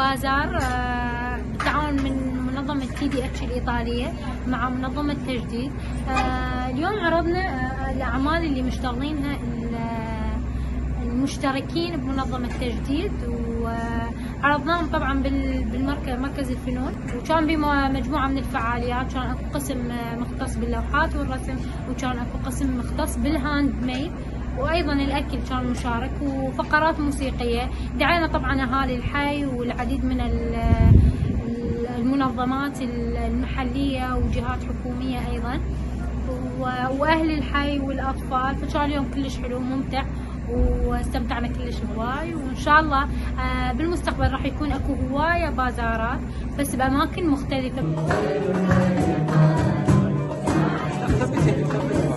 بازار بالتعاون من منظمة TDH الإيطالية مع منظمة تجديد. اليوم عرضنا الأعمال اللي مشتغلينها المشتركين بمنظمة تجديد، وعرضناهم طبعا بالمركز الفنون، وكان بمجموعة من الفعاليات. كان اكو قسم مختص باللوحات والرسم، وكان اكو قسم مختص بالهاند ميد، وايضا الاكل كان مشارك، وفقرات موسيقية. دعينا طبعا اهالي الحي والعديد من المنظمات المحلية وجهات حكومية ايضا، واهل الحي والاطفال. فكان اليوم كلش حلو وممتع، واستمتعنا كلش هواي. وان شاء الله بالمستقبل راح يكون اكو هواية بازارات بس باماكن مختلفة.